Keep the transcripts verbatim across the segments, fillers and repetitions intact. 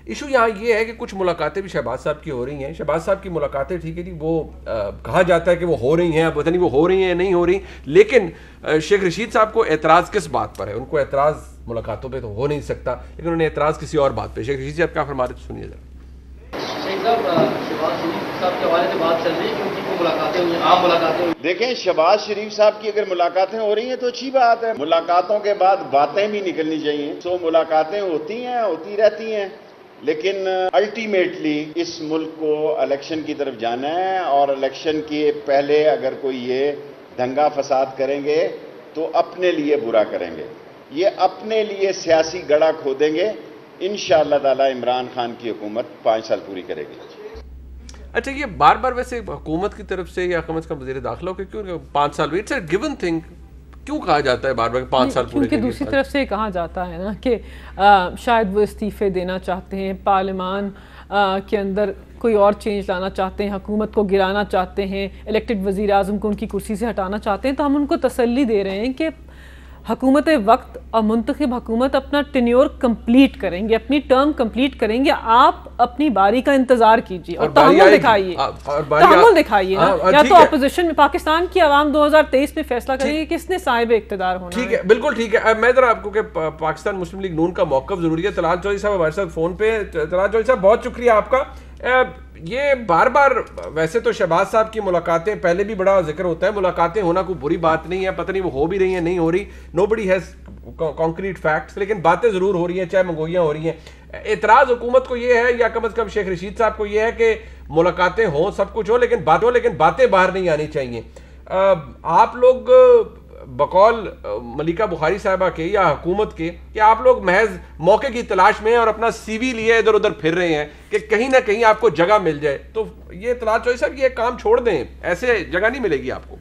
Issue यहाँ ये है कि कुछ मुलाकातें भी शहबाज साहब की हो रही हैं। शहबाज साहब की मुलाकातें ठीक है जी, वो आ, कहा जाता है कि वो हो रही हैं, अब पता नहीं वो हो रही हैं या नहीं हो रही, लेकिन शेख रशीद साहब को एतराज़ किस बात पर है? उनको एतराज़ मुलाकातों पे तो हो नहीं सकता, लेकिन उन्हें एतराज़ किसी और बात पे। शेख रशीद साहब क्या फरमा रहे थे, सुनिए जरा। देखें, शहबाज शरीफ साहब की अगर मुलाकातें हो रही हैं तो अच्छी बात है। मुलाकातों के बाद बातें भी निकलनी चाहिए। तो मुलाकातें होती हैं, होती रहती हैं, लेकिन अल्टीमेटली इस मुल्क को इलेक्शन की तरफ जाना है, और इलेक्शन के पहले अगर कोई ये दंगा फसाद करेंगे तो अपने लिए बुरा करेंगे, ये अपने लिए सियासी गड़ा खोदेंगे। इंशाअल्लाह ताला इमरान खान की हुकूमत पाँच साल पूरी करेगी। अच्छा, ये बार बार वैसे हुकूमत की तरफ से या कम से कम वज़ीर दाखिला के क्यों पाँच साल, इट्स अ गिवन थिंग, क्यों कहा जाता है बार बार पाँच साल पूरे? क्योंकि दूसरी तरफ से कहा जाता है ना कि शायद वो इस्तीफे देना चाहते हैं, पार्लियामान के अंदर कोई और चेंज लाना चाहते हैं, हुकूमत को गिराना चाहते हैं, इलेक्टेड वज़ीर आज़म को उनकी कुर्सी से हटाना चाहते हैं। तो हम उनको तसल्ली दे रहे हैं कि हुकूमत वक्त और मुंतखब हुकूमत अपना टेन्योर कंप्लीट करेंगे, अपनी टर्म कंप्लीट करेंगे। आप अपनी बारी का इंतजार कीजिए और तहम्मुल दिखाइए, तहम्मुल दिखाइए ना, या तो अपोजिशन में पाकिस्तान की आवाम दो हज़ार तेईस में फैसला करेगी किसने साहिब इख्तिदार होना। ठीक है, बिल्कुल ठीक है। मैं जरा आपको कि पाकिस्तान मुस्लिम लीग नून का मौक़िफ़ जरूरी है। तलाल चौधरी साहब हमारे साथ फोन पे। तलाल चौधरी साहब, बहुत शुक्रिया आपका। ये बार बार वैसे तो शहबाज साहब की मुलाकातें पहले भी बड़ा जिक्र होता है, मुलाकातें होना कोई बुरी बात नहीं है, पता नहीं वो हो भी रही हैं नहीं हो रही, नोबडी हैज़ कॉन्क्रीट फैक्ट्स, लेकिन बातें ज़रूर हो रही हैं, चाहे मंगोइयाँ हो रही हैं। एतराज़ हुकूमत को ये है, या कम अज़ कम शेख रशीद साहब को ये है कि मुलाकातें हों, सब कुछ हो, लेकिन बात हो, लेकिन बातें बाहर नहीं आनी चाहिए। आप लोग बकौल मलिका बुखारी साहबा के या हुकूमत के, कि आप लोग महज मौके की तलाश में और अपना सीवी लिए इधर उधर फिर रहे हैं कि कहीं ना कहीं आपको जगह मिल जाए, तो ये तलाल चौधरी साहब ये काम छोड़ दें, ऐसे जगह नहीं मिलेगी आपको।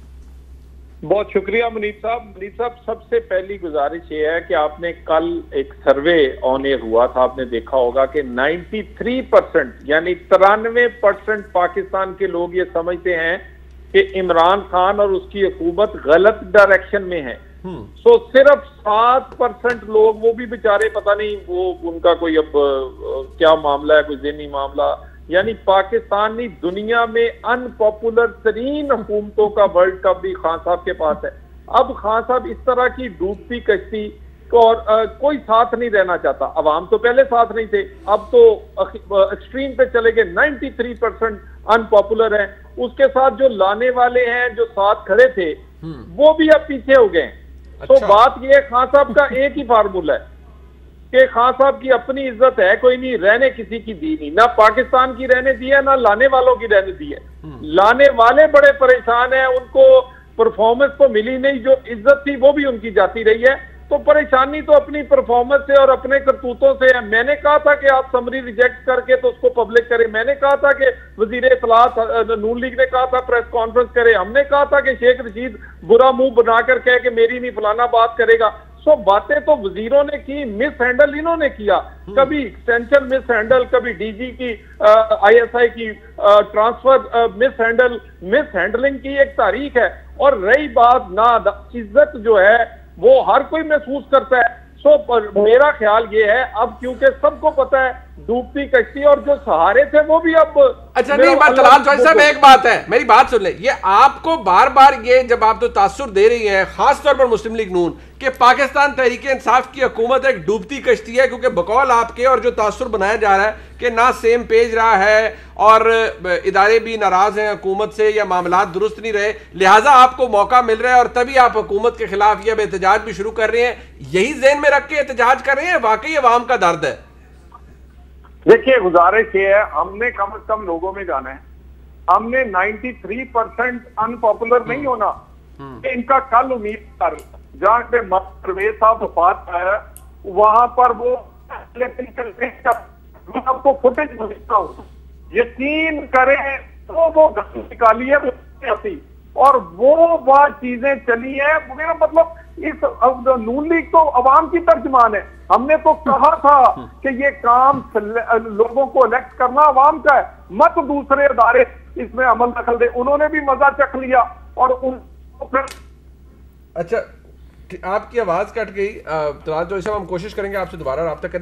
बहुत शुक्रिया मुनीब साहब। मुनीब साहब, सबसे पहली गुजारिश ये है कि आपने कल एक सर्वे ऑन एयर हुआ था, आपने देखा होगा कि तिरानवे परसेंट यानी तिरानवे परसेंट पाकिस्तान के लोग ये समझते हैं कि इमरान खान और उसकी हुकूमत गलत डायरेक्शन में है। सो so, सिर्फ सात परसेंट लोग, वो भी बेचारे पता नहीं वो उनका कोई अब क्या मामला है, कोई ज़हनी मामला, यानी पाकिस्तानी दुनिया में अनपॉपुलर तरीन हुकूमतों का वर्ल्ड कप भी खान साहब के पास है। अब खान साहब इस तरह की डूबती कश्ती और आ, कोई साथ नहीं रहना चाहता। अवाम तो पहले साथ नहीं थे, अब तो एक्सट्रीम पे चले गए, तिरानवे परसेंट अनपॉपुलर है। उसके साथ जो लाने वाले हैं, जो साथ खड़े थे, वो भी अब पीछे हो गए। अच्छा। तो बात ये है, खान साहब का एक ही फार्मूला है कि खान साहब की अपनी इज्जत है कोई नहीं, रहने किसी की दी नहीं, ना पाकिस्तान की रहने दी है, ना लाने वालों की रहने दी है। लाने वाले बड़े परेशान हैं, उनको परफॉर्मेंस तो मिली नहीं, जो इज्जत थी वो भी उनकी जाती रही है। तो परेशानी तो अपनी परफॉर्मेंस से और अपने करतूतों से है। मैंने कहा था कि आप समरी रिजेक्ट करके तो उसको पब्लिक करें, मैंने कहा था कि वजीर इत्तलात नून लीग ने कहा था प्रेस कॉन्फ्रेंस करे, हमने कहा था कि शेख रशीद बुरा मुंह बनाकर कहे कि मेरी नहीं फलाना बात करेगा। सो बातें तो वजीरों ने की, मिस हैंडल इन्होंने किया, कभी एक्सटेंशन मिस हैंडल, कभी डीजी की आईएसआई की transfer mishandle, mishandling की एक तारीख है। और रही बात ना इज्जत जो है वो हर कोई महसूस करता है। सो पर मेरा ख्याल ये है, अब क्योंकि सबको पता है डूबती कश्ती और जो सहारे थे वो भी अब। अच्छा नहीं, बात तलाल चौधरी साहब एक बात है, मेरी बात सुन ले, ये आपको बार बार ये जब आप तो तासुर दे रही हैं, खासतौर पर मुस्लिम लीग नून, कि पाकिस्तान तहरीक इंसाफ की हुकूमत एक डूबती कश्ती है, क्योंकि बकौल आपके और जो तासुर बनाया जा रहा है कि ना सेम पेज रहा है और इदारे भी नाराज हैं हुकूमत से या मामलात दुरुस्त नहीं रहे, लिहाजा आपको मौका मिल रहा है और तभी आप हुकूमत के खिलाफ ये अब एहतजाज भी शुरू कर रहे हैं। यही ज़हन में रख के एहतजाज कर रहे हैं, वाकई अवाम का दर्द है। देखिए, गुजारिश ये है, हमने कम से कम लोगों में जाना है, हमने तिरानवे परसेंट अनपॉपुलर नहीं होना। इनका कल उम्मीद कर जहां पे परवेज साहब वफात है वहां पर वो आपको फुटेज मिलता हूं, यकीन करें तो वो निकाली है और वो वह चीजें चली है। मेरा मतलब इस नून लीग तो अवाम की तर्जमान है। हमने तो कहा था कि ये काम लोगों को इलेक्ट करना अवाम का है, मत दूसरे अदारे इसमें अमल दखल दे। उन्होंने भी मजा चख लिया और उनको फिर। अच्छा, आपकी आवाज कट गई। तो आज जो हम कोशिश करेंगे आपसे दोबारा रब्ता करें।